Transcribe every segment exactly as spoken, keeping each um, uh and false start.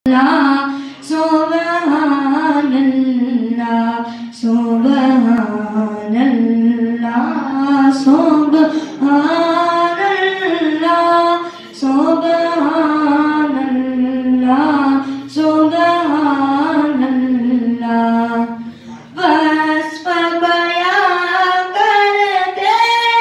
سبحان اللہ سبحان اللہ سبحان اللہ سبحان اللہ سبحان اللہ وصف بیان کرتے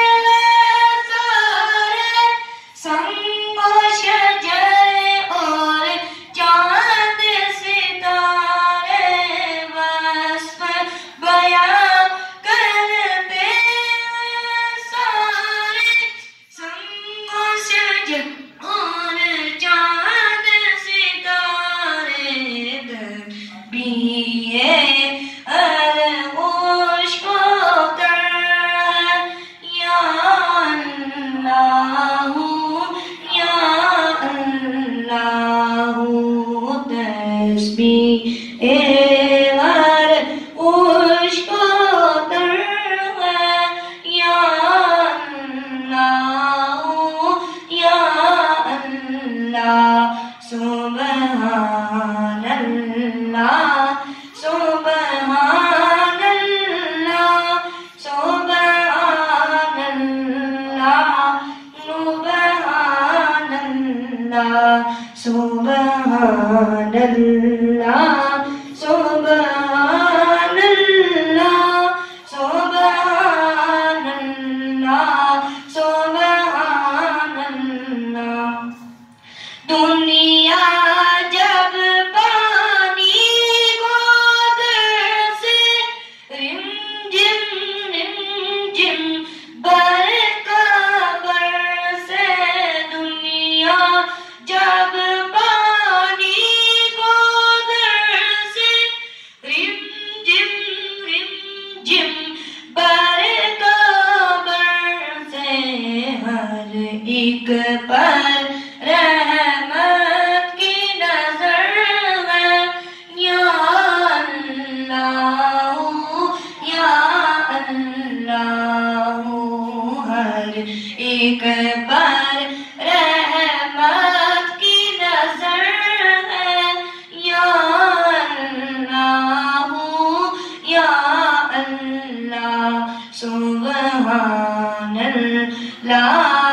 سارے سنگ و شجر اور چاند ستارے وصف بیان کرتے سارے سنگ و شجر اور چاند ستارے تسبیح ارغوش کو کر یا اللہ یا اللہ تسبیح ارغوش کو کر یا اللہ یا اللہ سبحان اللہ سبحان اللہ سبحان اللہ سبحان اللہ سبحان اللہ سبحان اللہ سبحان اللہ سبحان اللہ دنیا جب پانی گودر سے رم جم رم جم برقبر سے دنیا جب پانی گودر سے رم جم رم جم برقبر سے ہر ایک پر رحمت کی نظر ہے یا اللہ یا اللہ ہر ایک پر رحمت کی نظر ہے یا اللہ یا اللہ سبحان اللہ